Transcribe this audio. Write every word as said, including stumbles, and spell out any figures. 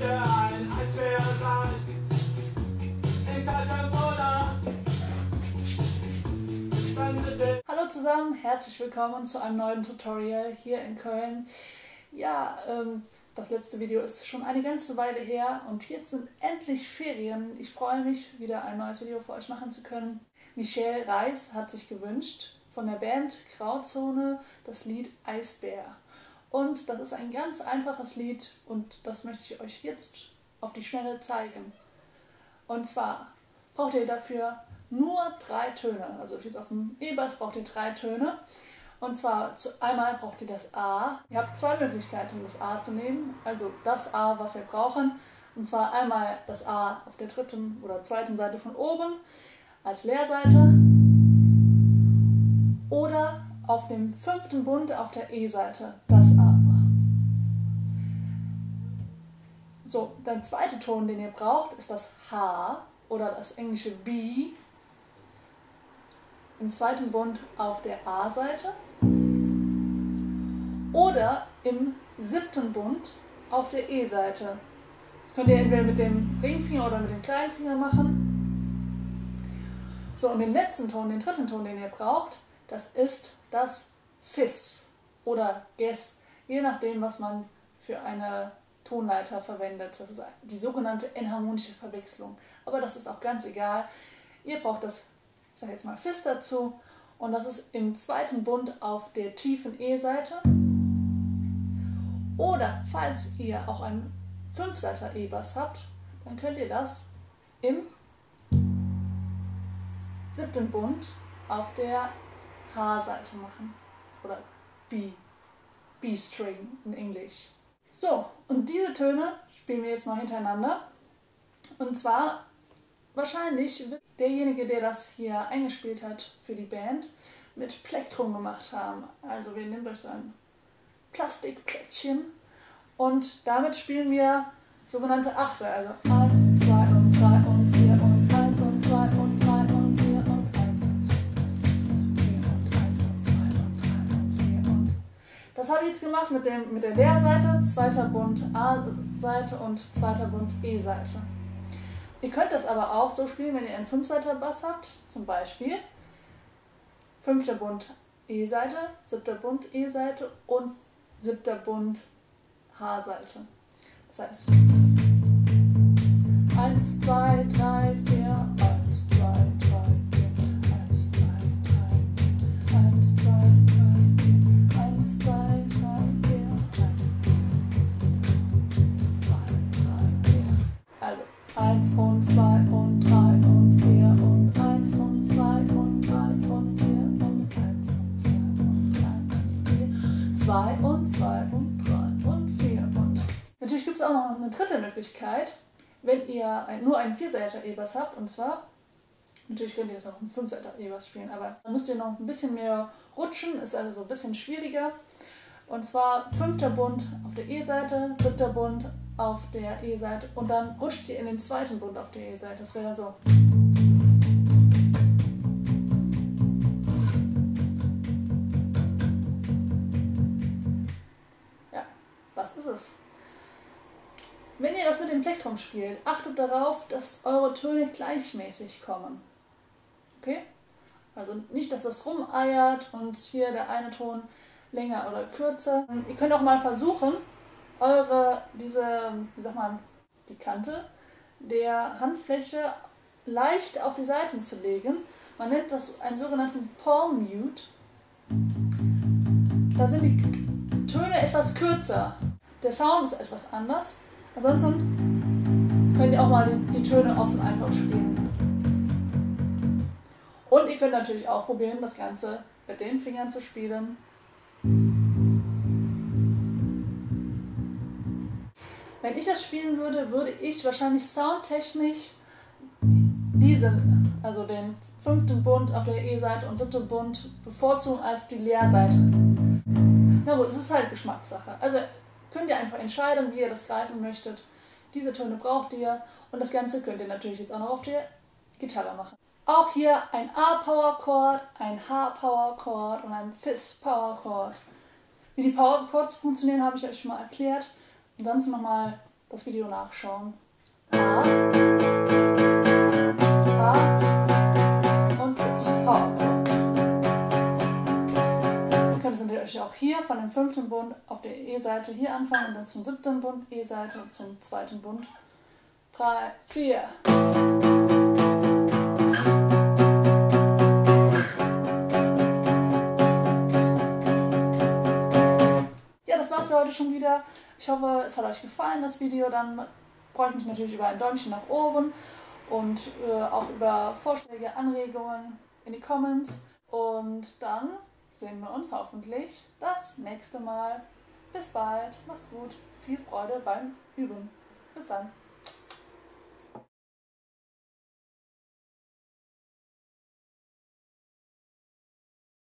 möchte ein Eisbär sein. In kalter Cola. Hallo zusammen, herzlich willkommen zu einem neuen Tutorial hier in Köln. Ja, ähm, das letzte Video ist schon eine ganze Weile her und jetzt sind endlich Ferien. Ich freue mich, wieder ein neues Video für euch machen zu können. Michelle Reis hat sich gewünscht von der Band Grauzone das Lied Eisbär. Und das ist ein ganz einfaches Lied und das möchte ich euch jetzt auf die Schnelle zeigen. Und zwar braucht ihr dafür nur drei Töne. Also jetzt auf dem E-Bass braucht ihr drei Töne. Und zwar zu, einmal braucht ihr das A. Ihr habt zwei Möglichkeiten, das A zu nehmen. Also das A, was wir brauchen. Und zwar einmal das A auf der dritten oder zweiten Seite von oben als Leerseite. Oder auf dem fünften Bund auf der E-Seite das A. So, der zweite Ton, den ihr braucht, ist das H oder das englische B im zweiten Bund auf der A-Seite oder im siebten Bund auf der E-Seite. Das könnt ihr entweder mit dem Ringfinger oder mit dem kleinen Finger machen. So, und den letzten Ton, den dritten Ton, den ihr braucht, das ist das Fis oder Ges, je nachdem, was man für eine Tonleiter verwendet. Das ist die sogenannte enharmonische Verwechslung. Aber das ist auch ganz egal. Ihr braucht das, ich sage jetzt mal Fis dazu, und das ist im zweiten Bund auf der tiefen E-Seite. Oder falls ihr auch einen Fünfseiter E-Bass habt, dann könnt ihr das im siebten Bund auf der H-Seite machen. Oder B. B-String in Englisch. So, und diese Töne spielen wir jetzt mal hintereinander. Und zwar wahrscheinlich wird derjenige, der das hier eingespielt hat für die Band, mit Plektrum gemacht haben. Also wir nehmen euch so ein Plastikplättchen und damit spielen wir sogenannte Achte. Also eins und zwei und drei und vier und eins und zwei und drei und vier und eins und zwei und vier und eins und zwei und drei und vier und. Das habe ich jetzt gemacht mit, dem, mit der Leerseite, zweiter Bund A-Seite und zweiter Bund E-Seite. Ihr könnt das aber auch so spielen, wenn ihr einen Fünfseiter Bass habt, zum Beispiel fünfter Bund E-Seite, siebter Bund E-Seite und siebter Bund H-Seite. Das heißt eins, zwei, drei, vier, eins, zwei, drei, vier, eins, zwei, drei, vier, eins, zwei, drei, vier, eins, zwei, drei, vier, eins, zwei, drei, vier. Also eins und zwei und drei und vier und eins und zwei und drei und vier und eins und zwei und drei und vier, zwei und zwei und drei und vier und. Natürlich gibt es auch noch eine dritte Möglichkeit, wenn ihr ein, nur einen Vierseiter E-Bass habt, und zwar, natürlich könnt ihr das auch einen Fünfseiter E-Bass spielen, aber dann müsst ihr noch ein bisschen mehr rutschen, ist also so ein bisschen schwieriger. Und zwar fünfter Bund auf der E-Seite, siebter Bund auf der E-Seite und dann rutscht ihr in den zweiten Bund auf der E-Seite. Das wäre dann so. Ja, das ist es. Wenn ihr das mit dem Plektrum spielt, achtet darauf, dass eure Töne gleichmäßig kommen. Okay? Also nicht, dass das rumeiert und hier der eine Ton länger oder kürzer. Ihr könnt auch mal versuchen, eure, diese, wie sagt man, die Kante der Handfläche leicht auf die Seiten zu legen. Man nennt das einen sogenannten Palm Mute. Da sind die Töne etwas kürzer. Der Sound ist etwas anders. Ansonsten könnt ihr auch mal die, die Töne offen einfach spielen. Und ihr könnt natürlich auch probieren, das Ganze mit den Fingern zu spielen. Wenn ich das spielen würde, würde ich wahrscheinlich soundtechnisch diesen, also den fünften Bund auf der E-Seite und siebten Bund bevorzugen als die Leerseite. Na gut, es ist halt Geschmackssache. Also könnt ihr einfach entscheiden, wie ihr das greifen möchtet. Diese Töne braucht ihr und das Ganze könnt ihr natürlich jetzt auch noch auf der Gitarre machen. Auch hier ein A-Power-Chord, ein H-Power-Chord und ein Fis-Power-Chord. Wie die Power Chords funktionieren, habe ich euch schon mal erklärt. Ansonsten nochmal das Video nachschauen. A, A und jetzt V. Ihr könnt es natürlich auch hier von dem fünften Bund auf der E-Seite hier anfangen und dann zum siebten Bund E-Seite und zum zweiten Bund. drei, vier. Ja, das war's für heute schon wieder. Ich hoffe, es hat euch gefallen, das Video. Dann freue ich mich natürlich über ein Däumchen nach oben und äh, auch über Vorschläge, Anregungen in die Comments. Und dann sehen wir uns hoffentlich das nächste Mal. Bis bald, macht's gut, viel Freude beim Üben. Bis dann.